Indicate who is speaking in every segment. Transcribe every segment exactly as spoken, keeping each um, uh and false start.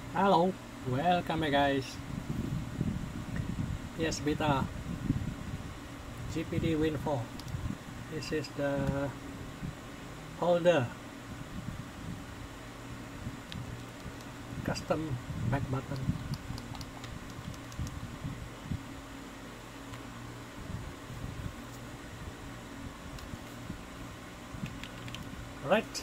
Speaker 1: Hello, welcome guys. Yes, beta G P D Win four. This is the holder, custom back button. Right.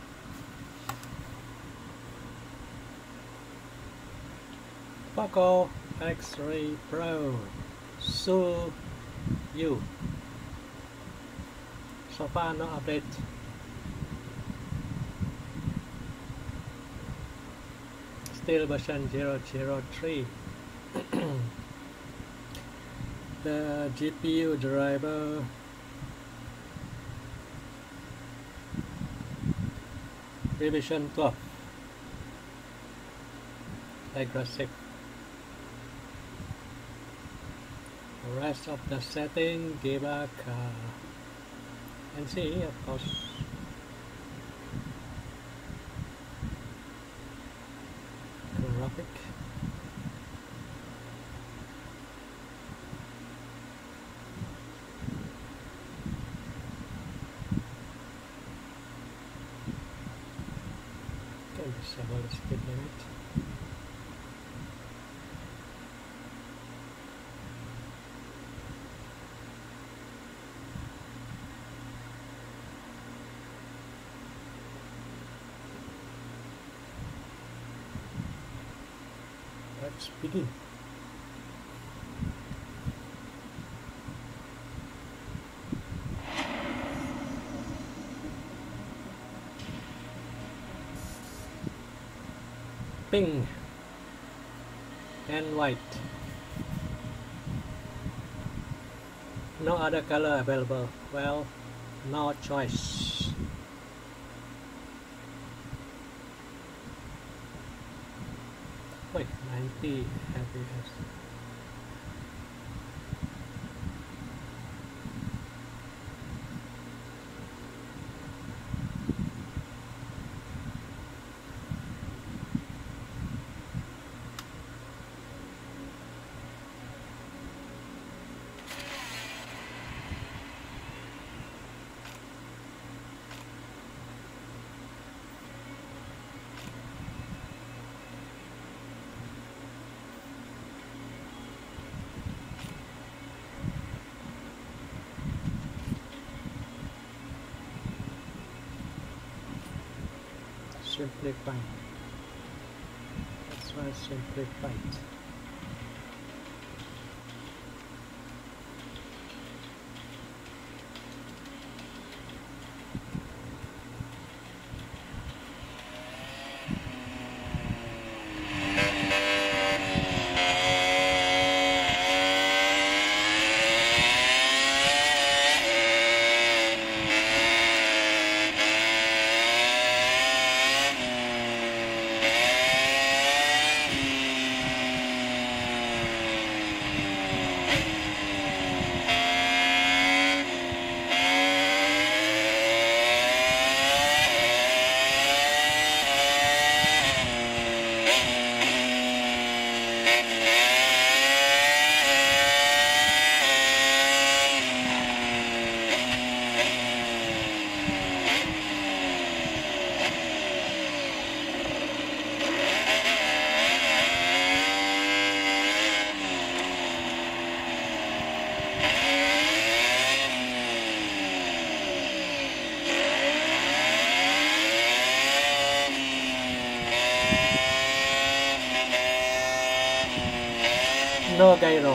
Speaker 1: Poco X-Ray Pro Su U. So far no update. Still version zero zero three. The G P U driver revision twelve. Aggressive. The rest of the setting give back uh, N C, of course. Graphic. Can disable the speed limit. Let's begin. Pink and white. No other color available. Well, no choice. Wait, ninety F P S. Simplified. That's why simplified. No gyro.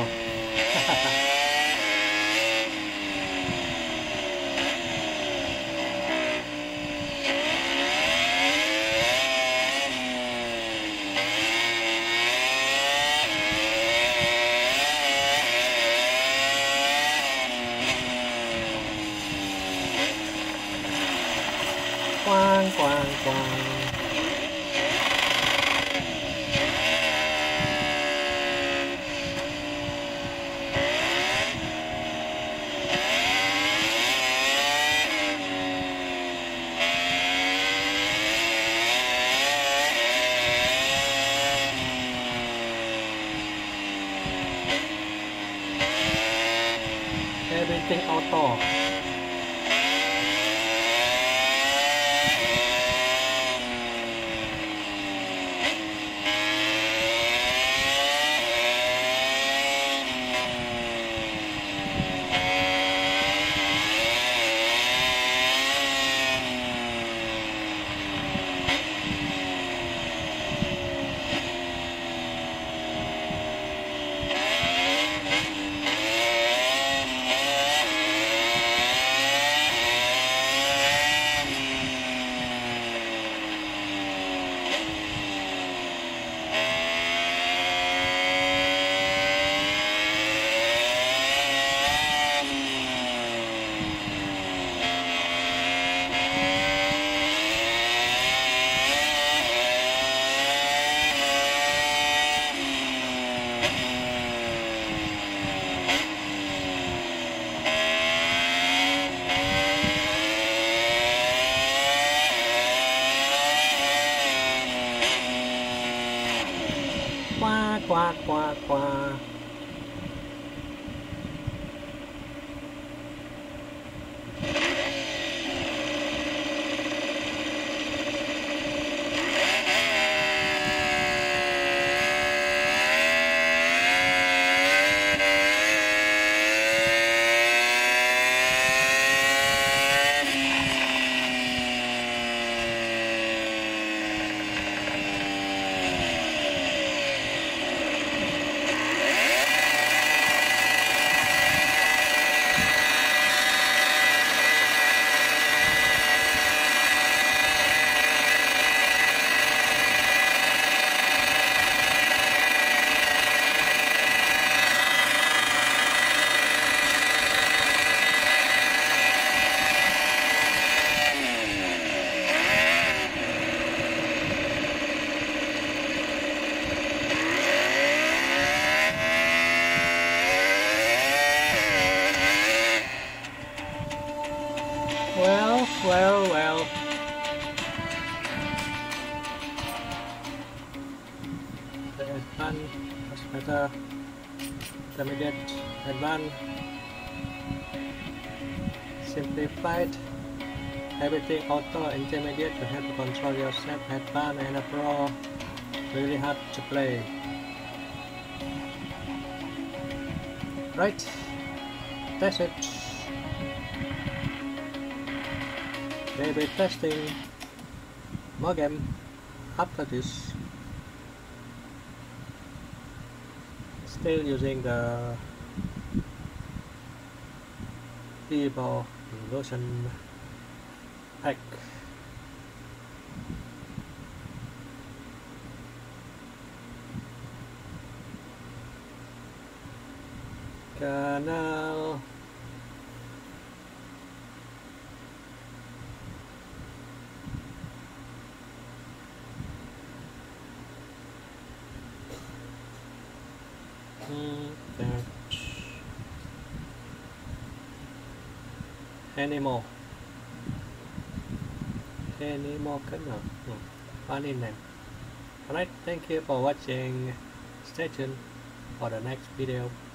Speaker 1: Quang quang quang. everything auto. Quack, quack, quack, quack. Well, well, well. The advanced was better. Intermediate, advanced, simplified. Everything auto. Intermediate, you have to control yourself. Advanced and a pro, really hard to play. Right, that's it. Maybe testing more game after this. Still using the Evo Illusion pack. Canal. Any more? Any more kernel? No. Funny name. Alright, thank you for watching. Stay tuned for the next video.